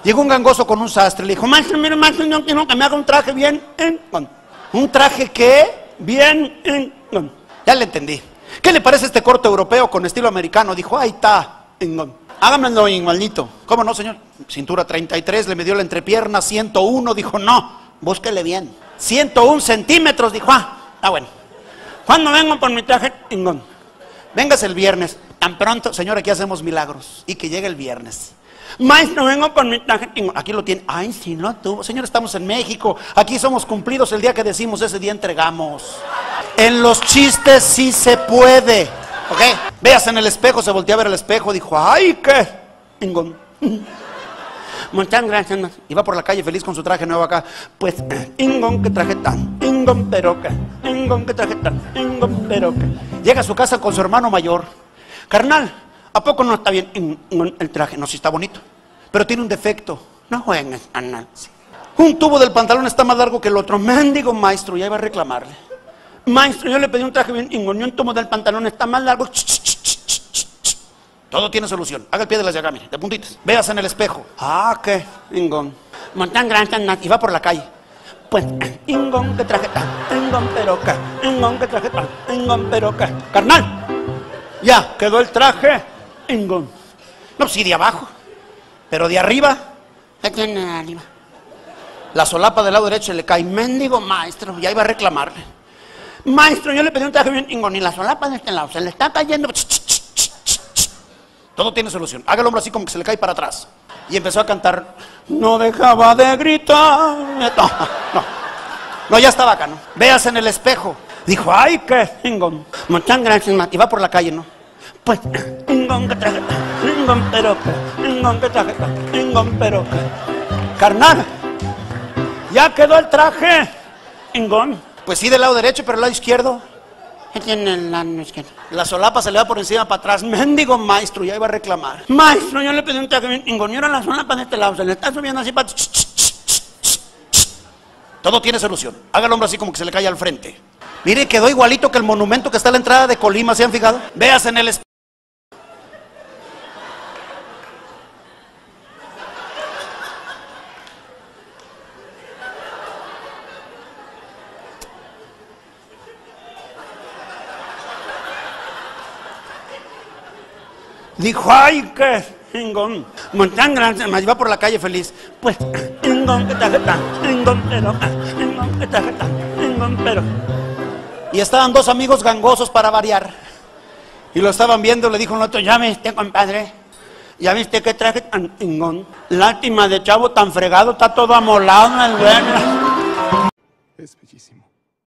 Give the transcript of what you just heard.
Llegó un gangoso con un sastre, le dijo, maestro, mire, maestro, yo quiero que me haga un traje bien ingón. ¿Un traje qué? Bien ingón. Ya le entendí. ¿Qué le parece este corte europeo con estilo americano? Dijo, ahí está, ingón. Hágamelo igualito. ¿Cómo no, señor? Cintura 33, le midió la entrepierna, 101, dijo, no, búsquele bien. 101 centímetros, dijo, está bueno. ¿Cuándo vengo por mi traje ingón? Véngase el viernes. Tan pronto, señor, aquí hacemos milagros. Y que llegue el viernes. Maestro, vengo por mi traje ingón. Aquí lo tiene. Ay, sí, no tuvo. Señor, estamos en México. Aquí somos cumplidos. El día que decimos, ese día entregamos. En los chistes sí se puede. ¿Ok? Veas en el espejo, se voltea a ver el espejo. Dijo, ay, qué ingón. Muchas gracias. Iba por la calle feliz con su traje nuevo acá. Pues, ingón, que traje tan. Ingón, pero que. Ingón, que traje tan. Ingón, pero que. Llega a su casa con su hermano mayor. Carnal, ¿a poco no está bien el traje? No, sí está bonito, pero tiene un defecto. No jueguen, carnal. Sí. Un tubo del pantalón está más largo que el otro. Mendigo maestro, ya iba a reclamarle. Maestro, yo le pedí un traje bien ingón y un tubo del pantalón está más largo. Todo tiene solución. Haga el pie de las llagas, mire, de puntitas. Veas en el espejo. Qué ingón. Montan gracias, y va por la calle. Pues, ingón, que traje tan. Ingón, pero que. Ingón, que traje tan. Ingón, pero que. Carnal. Ya, quedó el traje ingón. No, sí, de abajo. Pero de arriba. ¿Qué tiene de arriba? La solapa del lado derecho le cae. Mendigo maestro, ya iba a reclamarle. Maestro, yo le pedí un traje bien ingón y la solapa de este lado se le está cayendo. Todo tiene solución. Haga el hombro así como que se le cae para atrás. Y empezó a cantar. No dejaba de gritar. No, ya estaba acá, ¿no? Veas en el espejo. Dijo, ay, qué ingón. Muchas gracias, Mati. Y va por la calle, ¿no? Pues, ingón, que traje, ingón, pero que, ingón, que traje, ingón, pero que. Carnal, ya quedó el traje ingón. Pues sí, del lado derecho, pero del lado izquierdo. ¿Qué tiene el lado izquierdo? La solapa se le va por encima para atrás. Mendigo maestro, ya iba a reclamar. Maestro, yo le pedí un traje ingón y ahora la solapa de este lado se le está subiendo así para. Todo tiene solución. Haga el hombro así como que se le cae al frente. Mire, quedó igualito que el monumento que está a la entrada de Colima, ¿se han fijado? Veas en el espejo. Dijo, ay, qué ingón. Muchas gracias, me iba por la calle feliz. Pues, ingón, que traje tan, ingón, pero, ingón, que traje tan, ingón, pero. Y estaban dos amigos gangosos para variar. Y lo estaban viendo, le dijo el otro, ya viste, compadre, ya viste que traje tan ingón. Lástima de chavo tan fregado, está todo amolado en el dueño. Es bellísimo.